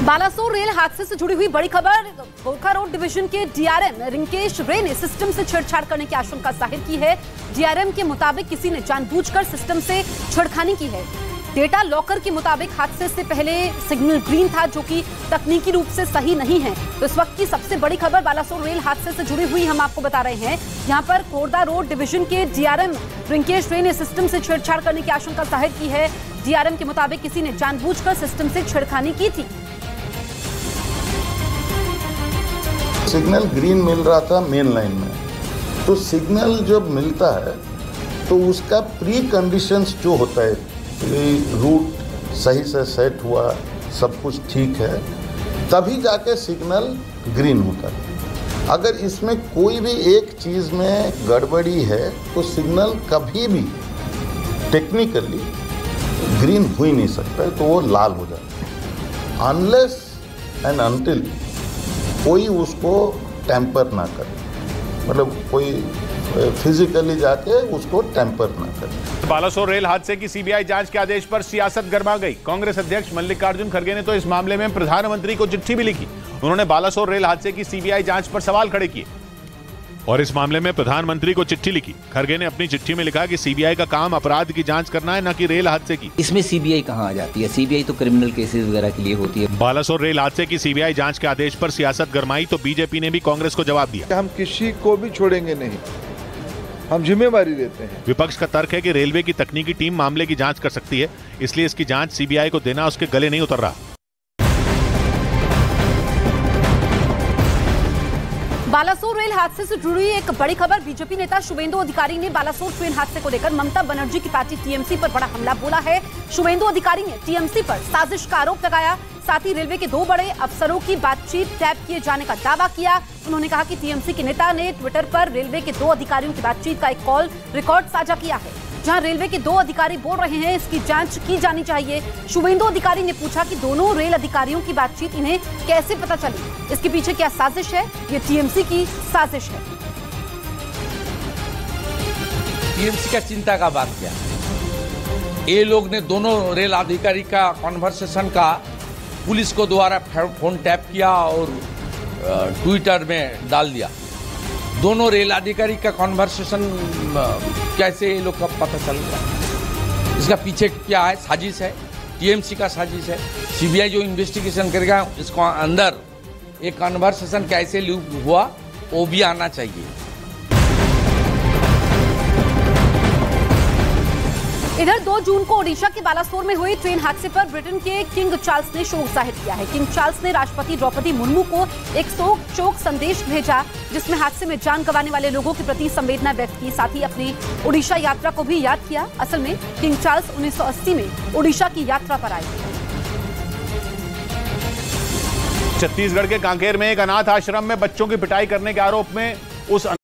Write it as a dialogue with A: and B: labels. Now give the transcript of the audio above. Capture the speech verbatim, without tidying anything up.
A: Balasore rail हादसे से जुड़ी हुई बड़ी खबर। गोरखा रोड डिवीजन के डीआरएम रिंकेश रे ने सिस्टम से छेड़छाड़ करने की आशंका जाहिर की है। डीआरएम के मुताबिक किसी ने जानबूझकर सिस्टम से छेड़खानी की है। डेटा लॉकर के मुताबिक हादसे से पहले सिग्नल ग्रीन था, जो कि तकनीकी रूप से सही नहीं है। तो इस वक्त की सबसे बड़ी खबर बालासोर रेल हादसे से जुड़ी हुई हम आपको बता रहे हैं। यहाँ पर गोरखा रोड डिवीजन के डीआरएम रिंकेश रे ने सिस्टम से छेड़छाड़ करने की आशंका जाहिर की है। डीआरएम के मुताबिक किसी ने जानबूझकर सिस्टम से छेड़खानी की थी।
B: सिग्नल ग्रीन मिल रहा था मेन लाइन में, तो सिग्नल जब मिलता है तो उसका प्री कंडीशंस जो होता है, रूट सही से सेट हुआ, सब कुछ ठीक है, तभी जाके सिग्नल ग्रीन होता है। अगर इसमें कोई भी एक चीज़ में गड़बड़ी है तो सिग्नल कभी भी टेक्निकली ग्रीन हो ही नहीं सकता है, तो वो लाल हो जाता है अनलेस एंड अनटिल कोई उसको टेम्पर ना करे, मतलब कोई फिजिकली जाके उसको टेम्पर ना करे।
C: बालासोर रेल हादसे की सीबीआई जांच के आदेश पर सियासत गर्मा गई। कांग्रेस अध्यक्ष मल्लिकार्जुन खड़गे ने तो इस मामले में प्रधानमंत्री को चिट्ठी भी लिखी। उन्होंने बालासोर रेल हादसे की सीबीआई जांच पर सवाल खड़े किए और इस मामले में प्रधानमंत्री को चिट्ठी लिखी। खड़गे ने अपनी चिट्ठी में लिखा कि सीबीआई का काम अपराध की जांच करना है, न कि रेल हादसे की।
D: इसमें सीबीआई कहां आ जाती है? सीबीआई तो क्रिमिनल केसेस वगैरह के लिए होती है।
C: बालासोर रेल हादसे की सीबीआई जांच के आदेश पर सियासत गरमाई तो बीजेपी ने भी कांग्रेस को जवाब दिया।
E: हम किसी को भी छोड़ेंगे नहीं, हम जिम्मेवारी लेते हैं।
C: विपक्ष का तर्क है कि रेलवे की तकनीकी टीम मामले की जांच कर सकती है, इसलिए इसकी जांच सीबीआई को देना उसके गले नहीं उतर रहा।
A: बालासोर रेल हादसे से जुड़ी एक बड़ी खबर। बीजेपी नेता शुभेंदु अधिकारी ने बालासोर ट्रेन हादसे को लेकर ममता बनर्जी की पार्टी टीएमसी पर बड़ा हमला बोला है। शुभेंदु अधिकारी ने टीएमसी पर साजिश का आरोप लगाया, साथ ही रेलवे के दो बड़े अफसरों की बातचीत टैप किए जाने का दावा किया। उन्होंने कहा कि टीएमसी के नेता ने ट्विटर पर रेलवे के दो अधिकारियों की बातचीत का एक कॉल रिकॉर्ड साझा किया है, जहां रेलवे के दो अधिकारी बोल रहे हैं इसकी जांच की जानी चाहिए। शुभेंदु अधिकारी ने पूछा कि दोनों रेल अधिकारियों की बातचीत इन्हें कैसे पता चली, इसके पीछे क्या साजिश है? ये टीएमसी की साजिश है।
F: टीएमसी का चिंता का बात क्या? ये लोग ने दोनों रेल अधिकारी का कॉन्वर्सेशन का पुलिस को द्वारा फोन टैप किया और ट्विटर में डाल दिया। दोनों रेल अधिकारी का कॉन्वर्सेशन कैसे ये लोग का पता चल गया? इसका पीछे क्या है? साजिश है, टीएमसी का साजिश है। सीबीआई जो इन्वेस्टिगेशन करेगा इसको अंदर एक कॉन्वर्सेशन कैसे लीक हुआ वो भी आना चाहिए।
A: इधर दो जून को ओडिशा के बालासोर में हुए ट्रेन हादसे पर ब्रिटेन के किंग चार्ल्स ने शोक जाहिर किया है। किंग चार्ल्स ने राष्ट्रपति द्रौपदी मुर्मू को एक शोक शोक संदेश भेजा, जिसमें हादसे में जान गंवाने वाले लोगों के प्रति संवेदना व्यक्त की, साथ ही अपनी ओडिशा यात्रा को भी याद किया। असल में किंग चार्ल्स उन्नीस सौ अस्सी में ओडिशा की यात्रा पर आए थे।
C: छत्तीसगढ़ के कांकेर में एक अनाथ आश्रम में बच्चों की पिटाई करने के आरोप में उस